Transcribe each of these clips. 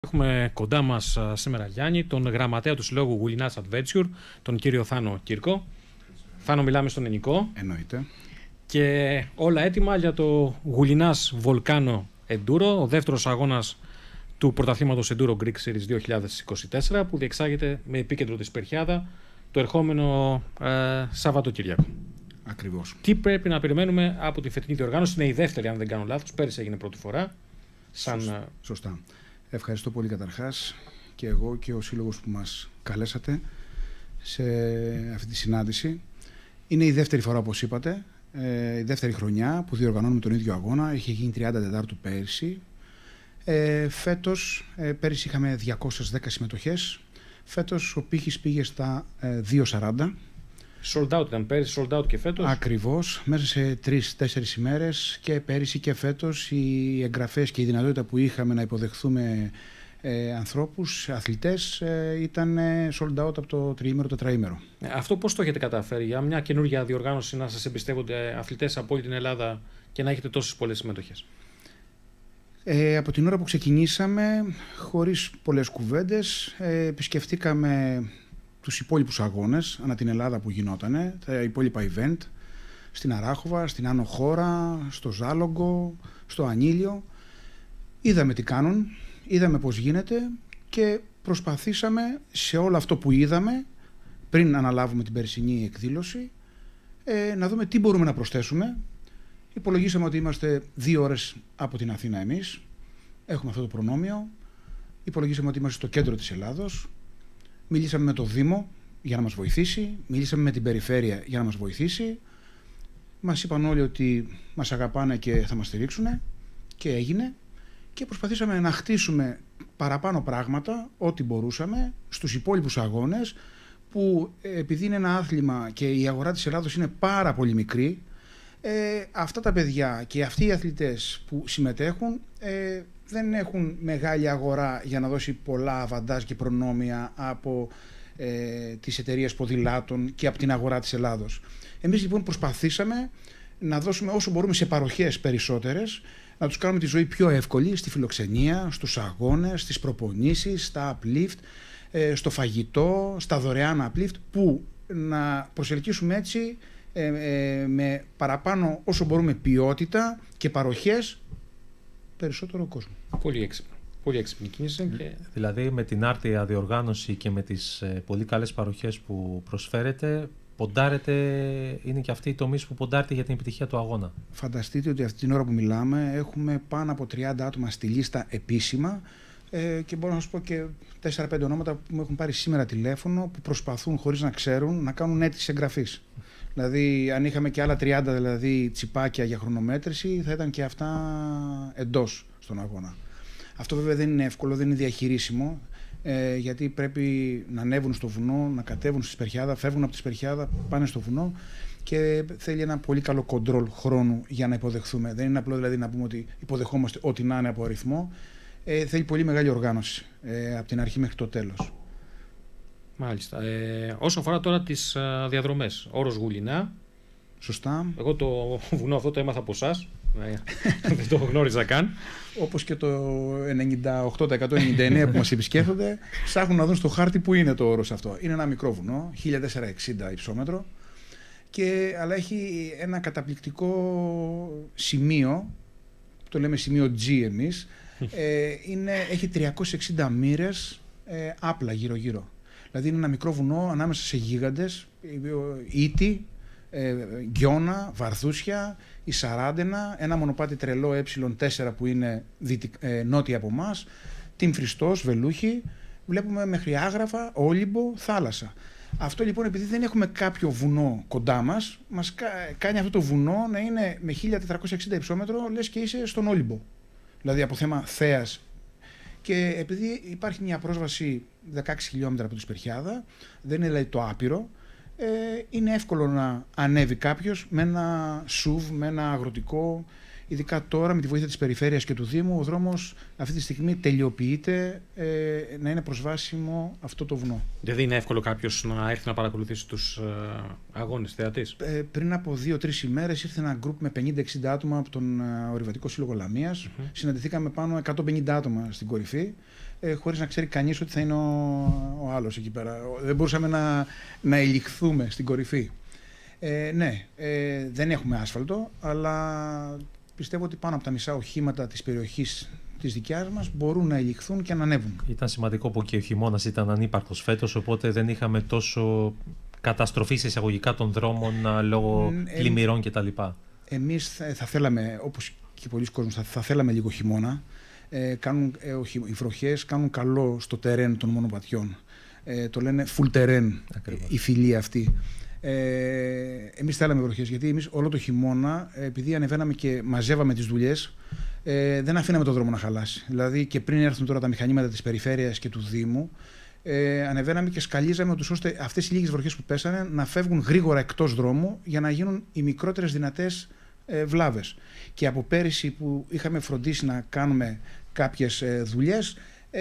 Έχουμε κοντά μας σήμερα, Γιάννη, τον γραμματέα του Συλλόγου Γουληνάς Adventure, τον κύριο Θάνο Κύρκο. Θάνο, μιλάμε στον ελληνικό. Εννοείται. Και όλα έτοιμα για το Γουληνάς Volcano Enduro, ο δεύτερος αγώνας του πρωταθλήματος Enduro Greek Series 2024, που διεξάγεται με επίκεντρο τη Σπερχιάδα το ερχόμενο Σαββατοκύριακο. Ακριβώς. Τι πρέπει να περιμένουμε από τη φετινή διοργάνωση? Είναι η δεύτερη, αν δεν κάνω λάθος. Πέρυσι έγινε πρώτη φορά. Σωστά. Ευχαριστώ πολύ καταρχάς και εγώ και ο σύλλογος που μας καλέσατε σε αυτή τη συνάντηση. Είναι η δεύτερη φορά, όπως είπατε, η δεύτερη χρονιά που διοργανώνουμε τον ίδιο αγώνα. Είχε γίνει 34 πέρυσι. Φέτος, πέρυσι είχαμε 210 συμμετοχές. Φέτος ο πύχης πήγε στα 240. Sold out ήταν πέρυσι, sold out και φέτος. Ακριβώς, μέσα σε 3-4 ημέρες, και πέρυσι και φέτος οι εγγραφές και η δυνατότητα που είχαμε να υποδεχθούμε ανθρώπους, αθλητές, ήταν sold out από το τριήμερο, τετραήμερο. Αυτό πώς το έχετε καταφέρει, για μια καινούργια διοργάνωση, να σας εμπιστεύονται αθλητές από όλη την Ελλάδα και να έχετε τόσες πολλές συμμετοχές? Από την ώρα που ξεκινήσαμε, χωρίς πολλές κουβέντες, επισκεφτήκαμε τους υπόλοιπους αγώνες ανά την Ελλάδα που γινότανε, τα υπόλοιπα event, στην Αράχοβα, στην Άνω Χώρα, στο Ζάλογκο, στο Ανήλιο. Είδαμε τι κάνουν, είδαμε πώς γίνεται και προσπαθήσαμε σε όλο αυτό που είδαμε, πριν αναλάβουμε την περσινή εκδήλωση, να δούμε τι μπορούμε να προσθέσουμε. Υπολογίσαμε ότι είμαστε 2 ώρες από την Αθήνα εμείς, έχουμε αυτό το προνόμιο. Υπολογίσαμε ότι είμαστε στο κέντρο της Ελλάδος. Μιλήσαμε με το Δήμο για να μας βοηθήσει, μιλήσαμε με την Περιφέρεια για να μας βοηθήσει. Μας είπαν όλοι ότι μας αγαπάνε και θα μας στηρίξουν, και έγινε. Και προσπαθήσαμε να χτίσουμε παραπάνω πράγματα, ό,τι μπορούσαμε, στους υπόλοιπους αγώνες, που επειδή είναι ένα άθλημα και η αγορά της Ελλάδος είναι πάρα πολύ μικρή, αυτά τα παιδιά και αυτοί οι αθλητές που συμμετέχουν δεν έχουν μεγάλη αγορά για να δώσει πολλά αβαντάζ και προνόμια από τις εταιρείες ποδηλάτων και από την αγορά της Ελλάδος. Εμείς λοιπόν προσπαθήσαμε να δώσουμε όσο μπορούμε σε παροχές περισσότερες, να τους κάνουμε τη ζωή πιο εύκολη στη φιλοξενία, στους αγώνες, στις προπονήσεις, στα uplift, στο φαγητό, στα δωρεάν uplift, που να προσελκύσουμε έτσι με παραπάνω όσο μπορούμε ποιότητα και παροχές περισσότερο κόσμο. Πολύ έξυπνο. Πολύ έξυπνη κίνηση. Και... Δηλαδή με την άρτια διοργάνωση και με τις πολύ καλές παροχές που προσφέρετε, ποντάρετε, είναι και αυτή η τομή που ποντάρετε για την επιτυχία του αγώνα. Φανταστείτε ότι αυτή την ώρα που μιλάμε έχουμε πάνω από 30 άτομα στη λίστα επίσημα, και μπορώ να σας πω και 4-5 ονόματα που μου έχουν πάρει σήμερα τηλέφωνο, που προσπαθούν χωρίς να ξέρουν να κάνουν αίτηση εγγραφής. Δηλαδή, αν είχαμε και άλλα 30 δηλαδή τσιπάκια για χρονομέτρηση, θα ήταν και αυτά εντός στον αγώνα. Αυτό βέβαια δεν είναι εύκολο, δεν είναι διαχειρίσιμο, γιατί πρέπει να ανέβουν στο βουνό, να κατέβουν στη Σπερχιάδα, φεύγουν από τη Σπερχιάδα, πάνε στο βουνό, και θέλει ένα πολύ καλό κοντρόλ χρόνου για να υποδεχθούμε. Δεν είναι απλό δηλαδή να πούμε ότι υποδεχόμαστε ό,τι να είναι από αριθμό. Θέλει πολύ μεγάλη οργάνωση από την αρχή μέχρι το τέλος. Μάλιστα. Όσο αφορά τώρα τις διαδρομές, όρος Γουληνά. Σωστά. Εγώ το βουνό αυτό το έμαθα από εσάς. Δεν το γνώριζα καν. Όπως και το 98%-99% που μας επισκέφτονται, ψάχνουν να δουν στο χάρτη που είναι το όρος αυτό. Είναι ένα μικρό βουνό, 1460 υψόμετρο, αλλά έχει ένα καταπληκτικό σημείο, το λέμε σημείο G εμείς, έχει 360 μοίρες άπλα γύρω-γύρω. Δηλαδή είναι ένα μικρό βουνό ανάμεσα σε γίγαντες, Ήτη, Γκιώνα, Βαρδούσια, η Σαράντενα, ένα μονοπάτι τρελό ε4 που είναι νότια από εμάς, την Φριστός, Βελούχη, βλέπουμε μέχρι Άγραφα, Όλυμπο, θάλασσα. Αυτό λοιπόν, επειδή δεν έχουμε κάποιο βουνό κοντά μας, μας κάνει αυτό το βουνό να είναι με 1460 υψόμετρο, λες και είσαι στον Όλυμπο. Δηλαδή από θέμα θέας. Και επειδή υπάρχει μια πρόσβαση 16 χιλιόμετρα από τη Σπερχιάδα, δεν είναι δηλαδή το άπειρο, είναι εύκολο να ανέβει κάποιος με ένα SUV, με ένα αγροτικό. Ειδικά τώρα με τη βοήθεια της Περιφέρειας και του Δήμου, ο δρόμος αυτή τη στιγμή τελειοποιείται, να είναι προσβάσιμο αυτό το βουνό. Δηλαδή είναι εύκολο κάποιος να έρθει να παρακολουθήσει τους αγώνες θεατής? Πριν από 2-3 ημέρες ήρθε ένα γκρουπ με 50-60 άτομα από τον Ορειβατικό Σύλλογο Λαμίας. Συναντηθήκαμε πάνω 150 άτομα στην κορυφή. χωρίς να ξέρει κανείς ότι θα είναι ο άλλος εκεί πέρα. Δεν μπορούσαμε να ελιχθούμε στην κορυφή. Ναι, δεν έχουμε άσφαλτο, αλλά πιστεύω ότι πάνω από τα μισά οχήματα της περιοχής της δικιάς μας μπορούν να ελιχθούν και να ανέβουν. Ήταν σημαντικό που και ο χειμώνας ήταν ανύπαρκτος φέτος, οπότε δεν είχαμε τόσο καταστροφή σε εισαγωγικά των δρόμων λόγω πλημμυρών κτλ. Εμείς θα θέλαμε, όπως και πολλοί κόσμος, θα θέλαμε λίγο χειμώνα. Οι βροχές κάνουν καλό στο τερέν των μονοπατιών. Το λένε full terrain, η φυλή αυτή. Εμείς θέλαμε βροχές, γιατί εμείς όλο το χειμώνα, επειδή ανεβαίναμε και μαζεύαμε τις δουλειές, δεν αφήναμε το δρόμο να χαλάσει. Δηλαδή και πριν έρθουν τώρα τα μηχανήματα της περιφέρειας και του Δήμου, ανεβαίναμε και σκαλίζαμε ώστε αυτές οι λίγες βροχές που πέσανε να φεύγουν γρήγορα εκτός δρόμου για να γίνουν οι μικρότερες δυνατές βλάβες. Και από πέρυσι που είχαμε φροντίσει να κάνουμε κάποιες δουλειές,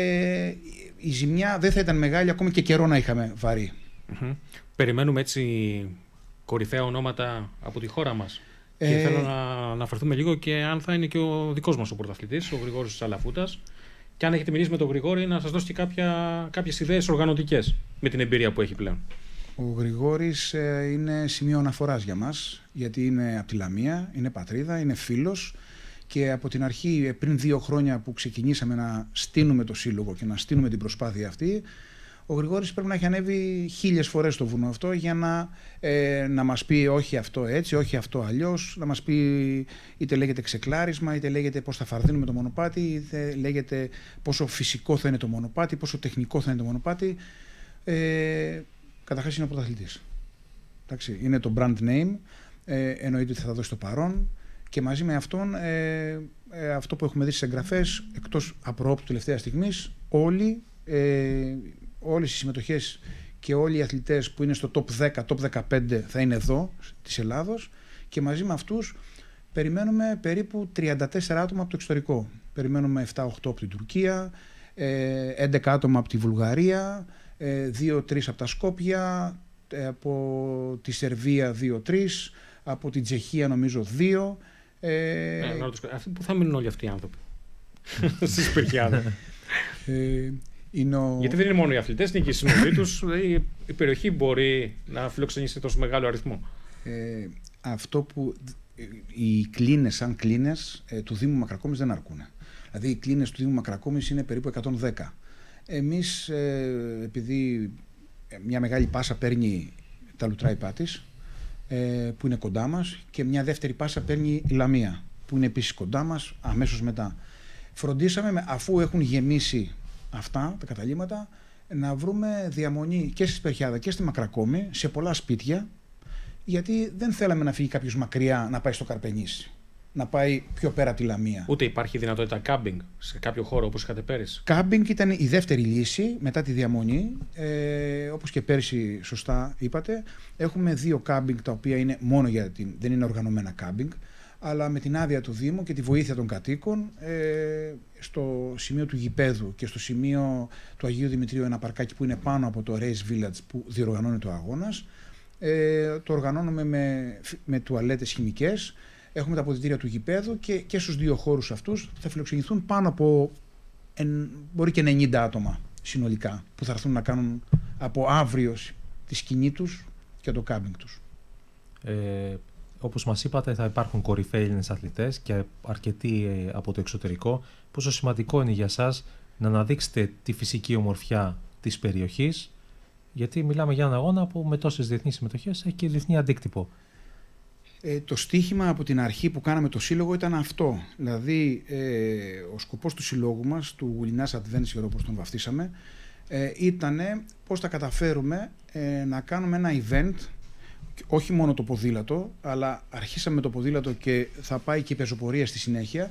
η ζημιά δεν θα ήταν μεγάλη, ακόμη και καιρό να είχαμε βαρύ. Περιμένουμε έτσι κορυφαία ονόματα από τη χώρα μας. Και θέλω να αναφερθούμε λίγο και αν θα είναι και ο δικός μας ο πρωταθλητής, ο Γρηγόρης Σαλαφούτας. Και αν έχετε μιλήσει με τον Γρηγόρη, να σας δώσει και κάποιες ιδέες οργανωτικές με την εμπειρία που έχει πλέον. Ο Γρηγόρης είναι σημείο αναφοράς για μας, γιατί είναι από τη Λαμία, είναι πατρίδα, είναι φίλος. Και από την αρχή, πριν 2 χρόνια που ξεκινήσαμε να στείνουμε το σύλλογο και να στείνουμε την προσπάθεια αυτή, ο Γρηγόρης πρέπει να έχει ανέβει 1000 φορές στο βουνό αυτό για να μας πει όχι αυτό έτσι, όχι αυτό αλλιώς, να μας πει είτε λέγεται ξεκλάρισμα, είτε λέγεται πώς θα φαρδίνουμε το μονοπάτι, είτε λέγεται πόσο φυσικό θα είναι το μονοπάτι, πόσο τεχνικό θα είναι το μονοπάτι. Καταρχάς είναι ο πρωταθλητής. Είναι το brand name, εννοείται ότι θα δώσει το παρόν. Και μαζί με αυτόν, αυτό που έχουμε δει στις εγγραφές, εκτός απροόπτου τελευταία στιγμής, όλες οι συμμετοχές και όλοι οι αθλητές που είναι στο top 10, top 15 θα είναι εδώ, της Ελλάδος, και μαζί με αυτούς περιμένουμε περίπου 34 άτομα από το εξωτερικό. Περιμένουμε 7-8 από την Τουρκία, 11 άτομα από τη Βουλγαρία, 2-3 από τα Σκόπια, από τη Σερβία 2-3, από την Τσεχία νομίζω 2. Αυτοί που θα μείνουν όλοι αυτοί οι άνθρωποι στη Σπερχιάδα. Γιατί δεν είναι μόνο οι αθλητές, είναι και οι συνοδοί τους. Η περιοχή μπορεί να φιλοξενήσει τόσο μεγάλο αριθμό. Αυτό που οι κλίνες σαν κλίνες του Δήμου Μακρακόμης δεν αρκούν. Δηλαδή οι κλίνες του Δήμου Μακρακόμης είναι περίπου 110. Εμείς, επειδή μια μεγάλη πάσα παίρνει τα Λουτρά Πάτης, που είναι κοντά μας, και μια δεύτερη πάσα παίρνει η Λαμία, που είναι επίσης κοντά μας, αμέσως μετά. Φροντίσαμε, αφού έχουν γεμίσει αυτά τα καταλύματα, να βρούμε διαμονή και στη Σπερχιάδα και στη Μακρακόμη, σε πολλά σπίτια, γιατί δεν θέλαμε να φύγει κάποιος μακριά να πάει στο Καρπενήσι, να πάει πιο πέρα από τη Λαμία. Ούτε υπάρχει δυνατότητα κάμπινγκ σε κάποιο χώρο όπως είχατε πέρυσι. Κάμπινγκ ήταν η δεύτερη λύση μετά τη διαμονή. Όπως και πέρυσι σωστά είπατε, έχουμε 2 κάμπινγκ τα οποία είναι μόνο δεν είναι οργανωμένα κάμπινγκ, αλλά με την άδεια του Δήμου και τη βοήθεια των κατοίκων, στο σημείο του γηπέδου και στο σημείο του Αγίου Δημητρίου, ένα παρκάκι που είναι πάνω από το Race Village που διοργανώνεται ο αγώνας, το οργανώνουμε με τουαλέτες χημικές. Έχουμε τα αποδυτήρια του γηπέδου και στους 2 χώρους αυτούς θα φιλοξενηθούν πάνω από μπορεί και 90 άτομα συνολικά, που θα έρθουν να κάνουν από αύριο τη σκηνή τους και το κάμπινγκ τους. Όπως μας είπατε, θα υπάρχουν κορυφαίοι Έλληνες αθλητές και αρκετοί από το εξωτερικό. Πόσο σημαντικό είναι για σας να αναδείξετε τη φυσική ομορφιά της περιοχής, γιατί μιλάμε για έναν αγώνα που με τόσες διεθνείς συμμετοχές έχει και διεθνή αντίκτυπο. Το στίχημα από την αρχή που κάναμε το σύλλογο ήταν αυτό. Δηλαδή, ο σκοπός του συλλόγου μας, του Γουλινάς Adventure όπως τον βαφτίσαμε, ήταν πώς θα καταφέρουμε να κάνουμε ένα event, όχι μόνο το ποδήλατο, αλλά αρχίσαμε με το ποδήλατο και θα πάει και η πεζοπορία στη συνέχεια,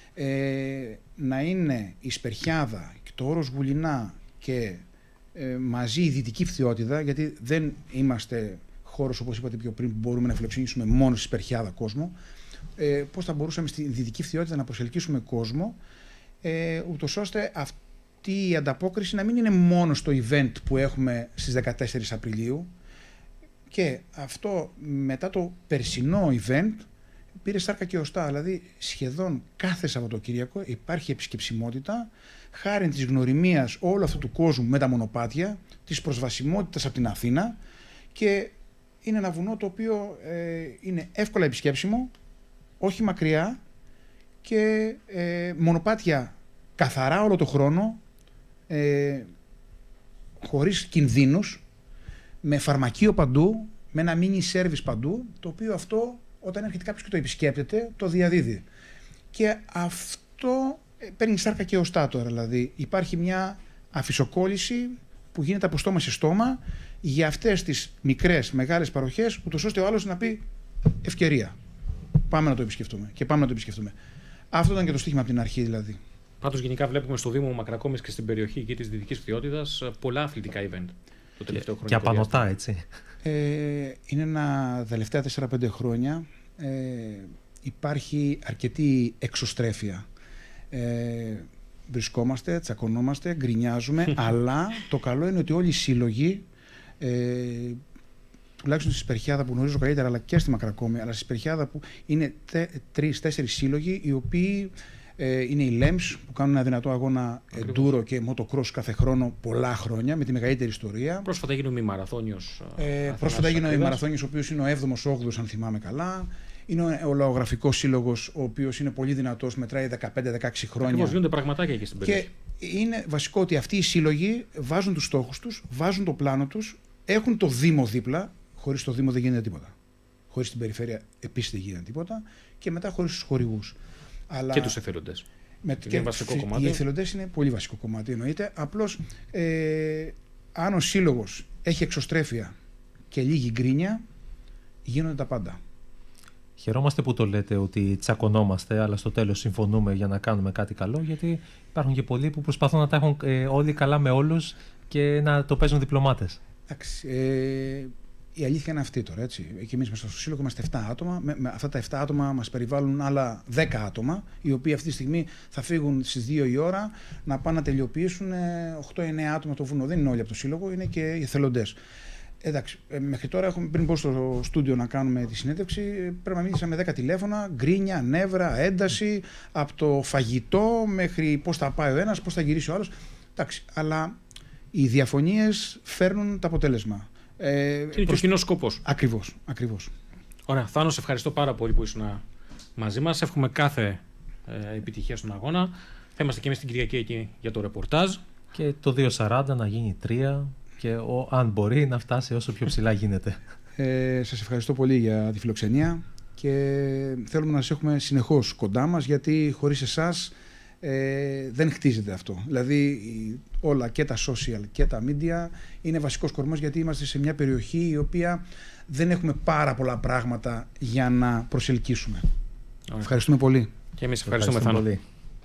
να είναι η Σπερχιάδα και το όρος Γουλινά και μαζί η Δυτική Φθιώτιδα, γιατί δεν είμαστε χώρος, όπως είπατε πιο πριν, που μπορούμε να φιλοξενήσουμε μόνο στη Σπερχιάδα κόσμο, πώς θα μπορούσαμε στη Δυτική Φθιώτιδα να προσελκύσουμε κόσμο, ούτως ώστε αυτή η ανταπόκριση να μην είναι μόνο στο event που έχουμε στις 14 Απριλίου, και αυτό μετά το περσινό event πήρε σάρκα και οστά. Δηλαδή, σχεδόν κάθε Σαββατοκύριακο υπάρχει επισκεψιμότητα, χάρη της γνωριμίας όλου αυτού του κόσμου με τα μονοπάτια, της προσβασιμότητας από την Αθήνα, και είναι ένα βουνό το οποίο είναι εύκολα επισκέψιμο, όχι μακριά, και μονοπάτια καθαρά όλο το χρόνο, χωρίς κινδύνους, με φαρμακείο παντού, με ένα mini service παντού, το οποίο αυτό όταν έρχεται κάποιος και το επισκέπτεται το διαδίδει. Και αυτό παίρνει σάρκα και οστά τώρα, δηλαδή υπάρχει μια αφισοκόλληση που γίνεται από στόμα σε στόμα για αυτές τις μικρές, μεγάλες παροχές, ούτως ώστε ο άλλος να πει ευκαιρία. Πάμε να το επισκεφτούμε και πάμε να το επισκεφτούμε. Αυτό ήταν και το στοίχημα από την αρχή δηλαδή. Πάντως γενικά βλέπουμε στο Δήμο Μακρακόμης και στην περιοχή εκεί της Δυτικής Φθιώτιδας πολλά αθλητικά event το τελευταίο χρόνο. Και απανωτά, έτσι. Είναι τελευταία 4-5 χρόνια υπάρχει αρκετή εξωστρέφεια. Βρισκόμαστε, τσακωνόμαστε, γκρινιάζουμε, αλλά το καλό είναι ότι όλοι οι σύλλογοι, τουλάχιστον στη Σπερχιάδα που γνωρίζω καλύτερα, αλλά και στη Μακρακόμη, αλλά στη Σπερχιάδα που είναι 3-4 σύλλογοι, οι οποίοι είναι οι LEMS που κάνουν ένα δυνατό αγώνα enduro και motocross κάθε χρόνο πολλά χρόνια, με τη μεγαλύτερη ιστορία. Πρόσφατα έγινε ο ημαραθώνιος. Πρόσφατα έγινε ο ημαραθώνιος, ο οποίος είναι ο 7ος-8ος, αν θυμάμαι καλά. Είναι ο Λαογραφικός Σύλλογος, ο οποίος είναι πολύ δυνατός, μετράει 15-16 χρόνια. Ακριβώς, γίνονται πραγματάκια εκεί στην περιοχή. Και είναι βασικό ότι αυτοί οι σύλλογοι βάζουν τους στόχους τους, βάζουν το πλάνο τους, έχουν το Δήμο δίπλα. Χωρίς το Δήμο δεν γίνεται τίποτα. Χωρίς την περιφέρεια επίσης δεν γίνεται τίποτα. Και μετά χωρίς τους χορηγούς. Αλλά και τους εθελοντές. Είναι βασικό κομμάτι. Οι εθελοντές είναι πολύ βασικό κομμάτι, εννοείται. Απλώς αν ο σύλλογος έχει εξωστρέφεια και λίγη γκρίνια, γίνονται τα πάντα. Χαιρόμαστε που το λέτε ότι τσακωνόμαστε, αλλά στο τέλος συμφωνούμε για να κάνουμε κάτι καλό, γιατί υπάρχουν και πολλοί που προσπαθούν να τα έχουν όλοι καλά με όλους και να το παίζουν διπλωμάτες. Εντάξει. Η αλήθεια είναι αυτή τώρα, έτσι. Και εμείς μέσα στο σύλλογο είμαστε 7 άτομα. Με αυτά τα 7 άτομα μας περιβάλλουν άλλα 10 άτομα, οι οποίοι αυτή τη στιγμή θα φύγουν στις 2 η ώρα να πάνε να τελειοποιήσουν 8-9 άτομα το βουνό. Δεν είναι όλοι από το σύλλογο, είναι και οι εθελοντές. Εντάξει, μέχρι τώρα, πριν πω στο στούντιο να κάνουμε τη συνέντευξη, πρέπει να μίλησα με 10 τηλέφωνα, γκρίνια, νεύρα, ένταση, από το φαγητό μέχρι πώς θα πάει ο ένας, πώς θα γυρίσει ο άλλος. Εντάξει, αλλά οι διαφωνίες φέρνουν το αποτέλεσμα. Είναι και ο κοινός σκοπός. Ακριβώς. Ωραία. Θάνο, σε ευχαριστώ πάρα πολύ που ήσουν μαζί μας. Εύχομαι κάθε επιτυχία στον αγώνα. Θα είμαστε και εμείς την Κυριακή εκεί για το ρεπορτάζ. Και το 2.40 να γίνει 3 και αν μπορεί να φτάσει όσο πιο ψηλά γίνεται. Σας ευχαριστώ πολύ για τη φιλοξενία και θέλουμε να σας έχουμε συνεχώς κοντά μας, γιατί χωρίς εσάς δεν χτίζεται αυτό. Δηλαδή όλα και τα social και τα media είναι βασικός κορμός, γιατί είμαστε σε μια περιοχή η οποία δεν έχουμε πάρα πολλά πράγματα για να προσελκύσουμε. Ευχαριστούμε πολύ. Και εμείς ευχαριστούμε, Θάνο. Πολύ.